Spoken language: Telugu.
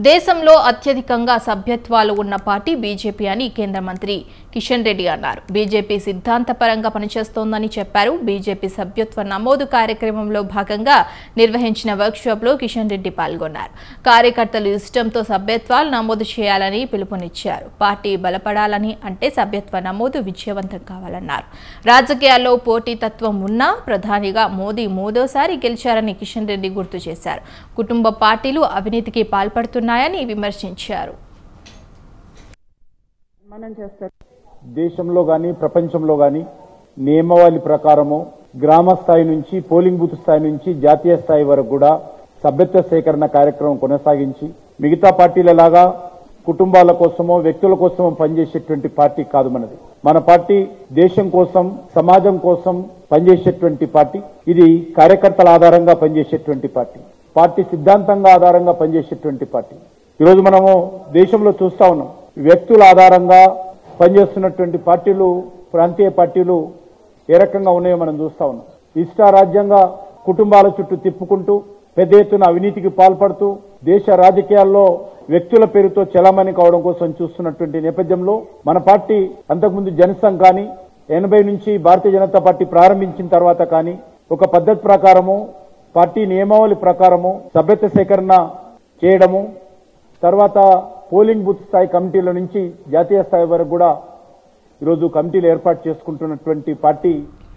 దేశంలో అత్యధికంగా సభ్యత్వాలు ఉన్న పార్టీ బీజేపీ అని కేంద్ర మంత్రి కిషన్ రెడ్డి అన్నారు. బీజేపీ సిద్ధాంతపరంగా పనిచేస్తోందని చెప్పారు. బీజేపీ సభ్యత్వ నమోదు కార్యక్రమంలో భాగంగా నిర్వహించిన వర్క్షాప్లో కిషన్ రెడ్డి పాల్గొన్నారు. కార్యకర్తలు ఇష్టంతో సభ్యత్వాలు నమోదు చేయాలని పిలుపునిచ్చారు. పార్టీ బలపడాలని అంటే సభ్యత్వ నమోదు విజయవంతం కావాలన్నారు. రాజకీయాల్లో పోటీతత్వం ఉన్నా ప్రధానిగా మోదీ మూడోసారి గెలిచారని కిషన్ రెడ్డి గుర్తు చేశారు. కుటుంబ పార్టీలు అవినీతికి పాల్పడుతున్నాయని విమర్శించారు. దేశంలో గాని ప్రపంచంలో గాని నియమావళి ప్రకారము గ్రామ స్థాయి నుంచి పోలింగ్ బూత్ స్థాయి నుంచి జాతీయ స్థాయి వరకు కూడా సభ్యత్వ సేకరణ కార్యక్రమం కొనసాగించి మిగతా పార్టీలలాగా కుటుంబాల కోసమో వ్యక్తుల కోసమో పనిచేసేటువంటి పార్టీ కాదు మనది. మన పార్టీ దేశం కోసం సమాజం కోసం పనిచేసేటువంటి పార్టీ. ఇది కార్యకర్తల ఆధారంగా పనిచేసేటువంటి పార్టీ. పార్టీ సిద్ధాంతంగా ఆధారంగా పనిచేసేటువంటి పార్టీ. ఈరోజు మనము దేశంలో చూస్తా ఉన్నాం, వ్యక్తుల ఆధారంగా పనిచేస్తున్నటువంటి పార్టీలు, ప్రాంతీయ పార్టీలు ఏ రకంగా ఉన్నాయో మనం చూస్తా ఉన్నాం. ఇష్టారాజ్యంగా కుటుంబాల చుట్టూ తిప్పుకుంటూ పెద్ద ఎత్తున అవినీతికి పాల్పడుతూ దేశ రాజకీయాల్లో వ్యక్తుల పేరుతో చలామణి కావడం కోసం చూస్తున్నటువంటి నేపథ్యంలో మన పార్టీ అంతకుముందు జనసంఘ్ కానీ 80 నుంచి భారతీయ జనతా పార్టీ ప్రారంభించిన తర్వాత కానీ ఒక పద్ధతి ప్రకారము పార్టీ నియమావళి ప్రకారము సభ్యత్వ సేకరణ చేయడము, తర్వాత పోలింగ్ బూత్ స్థాయి కమిటీల నుంచి జాతీయ స్థాయి వరకు కూడా ఈరోజు కమిటీలు ఏర్పాటు చేసుకుంటున్నటువంటి పార్టీ